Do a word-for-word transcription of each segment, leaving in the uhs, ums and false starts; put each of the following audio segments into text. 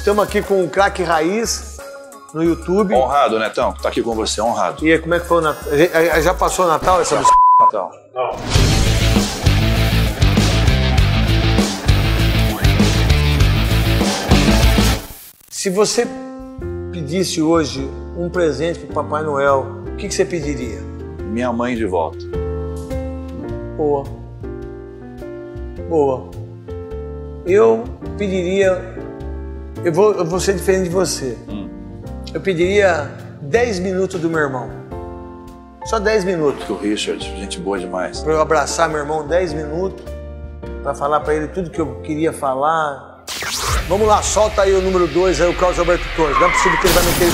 Estamos aqui com o Craque Raiz no YouTube. Honrado, Netão, tá aqui com você, honrado. E aí, como é que foi o Natal? Já passou o Natal essa Já b... Natal? Não. Se você pedisse hoje um presente pro Papai Noel, o que, que você pediria? Minha mãe de volta. Boa. Boa. Eu pediria... Eu vou, eu vou ser diferente de você. Hum. Eu pediria dez minutos do meu irmão. Só dez minutos. O Richard, gente boa demais. Pra eu abraçar meu irmão dez minutos. Pra falar pra ele tudo que eu queria falar. Vamos lá, solta aí o número dois, aí o Carlos Alberto Torres. Não é possível que ele vai meter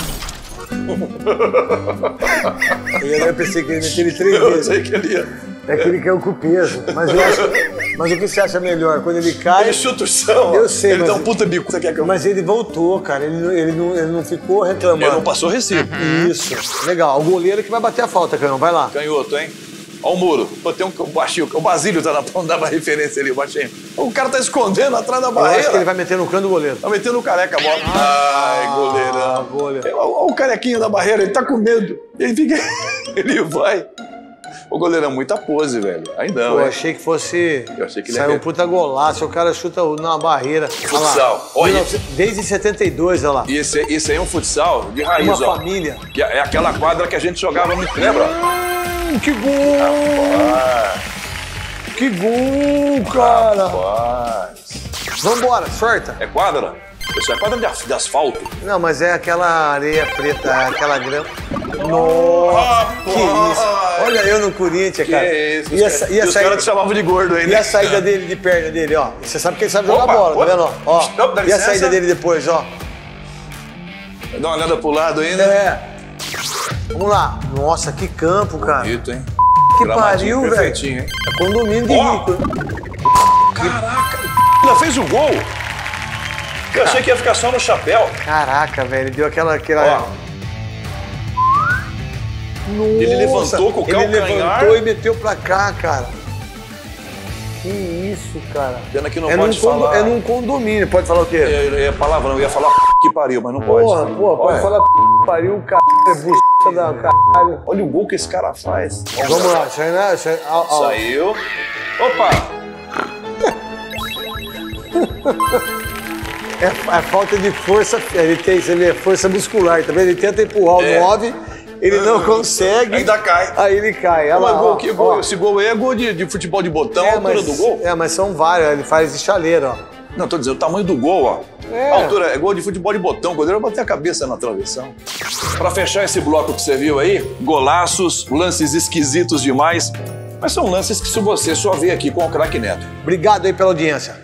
ele três. Eu pensei que ele ia meter ele três Eu vezes. sei que ele ia. É que ele caiu com o peso. Mas, eu acho... mas o que você acha melhor? Quando ele cai... Ele chuta o chão. Eu sei, ele mas... dá um puta bico. Você quer que eu... Mas ele voltou, cara. Ele, ele, não, ele não ficou reclamando. Ele não passou recibo. Isso. Legal. O goleiro que vai bater a falta, Canhão. Vai lá. Canhoto, hein? Ó o muro. Pô, tem um baixinho. O Basílio tá na ponta da referência ali, o baixinho. O cara tá escondendo atrás da Eu barreira. acho que ele vai meter no cano do goleiro. Tá metendo o careca a bola. Ai, goleirão. Ah, goleiro. Olha o carequinho da barreira, ele tá com medo. Ele fica... ele vai. O goleirão, muita pose, velho. Aí não, Pô, hein? achei que fosse... Eu achei que ele saiu ia- um puta golaço. O cara chuta na barreira. Futsal. Olha. Olha. Desde setenta e dois, olha lá. E esse, esse aí é um futsal de raiz, Uma ó. família. Que é aquela quadra que a gente jogava muito, lembra? Hum, que gol! Ah, Que gol, cara! rapaz. Vambora, sorta. É quadra? Isso é quadra de, as- de asfalto. Não, mas é aquela areia preta, é aquela grama. Nossa, que isso. Olha eu no Corinthians, cara. Que isso, E a, os sa- caras- e a e os saída, caras te chamavam de gordo ainda. e a saída dele de perna dele, ó. Você sabe que ele sabe jogar Opa, bola, tá opa. vendo? Ó, ó. Opa, dá E a licença. saída dele depois, ó. Dá uma olhada pro lado ainda. É. Vamos lá. Nossa, que campo, cara. Bonito, hein? Que Gramadinho pariu, velho. perfeitinho, hein? É condomínio de Ó. rico. Caraca, ainda fez o gol. Eu achei que ia ficar só no chapéu. Caraca, velho, ele deu aquela... aquela... Ó. Ele levantou com o Ele calcanhar. levantou e meteu pra cá, cara. Que isso, cara. Pena que não é pode num condo- falar. É num condomínio, pode falar o quê? É, é palavrão, eu ia falar que pariu, mas não pode. Porra, porra, pode Olha, falar p... pariu, caralho, é buceta da caralho. olha o gol que esse cara faz. Vamos lá, isso aí, né? Isso aí, au, au. Saiu. Opa! É, é falta de força, ele tem, você vê, força muscular, tá vendo? Ele tenta empurrar o É. nove, ele não consegue. Ainda cai. Aí ele cai, olha Olha lá, gol, ó, que gol. ó. Esse gol aí é gol de, de futebol de botão, É, a altura mas, do gol. é, mas são vários, ele faz de chaleira, ó. Não, tô dizendo, o tamanho do gol, ó. É. A altura é gol de futebol de botão. O goleiro vai bater a cabeça na travessão. Pra fechar esse bloco que você viu aí, golaços, lances esquisitos demais. Mas são lances que se você só vê aqui com o Craque Neto. Obrigado aí pela audiência.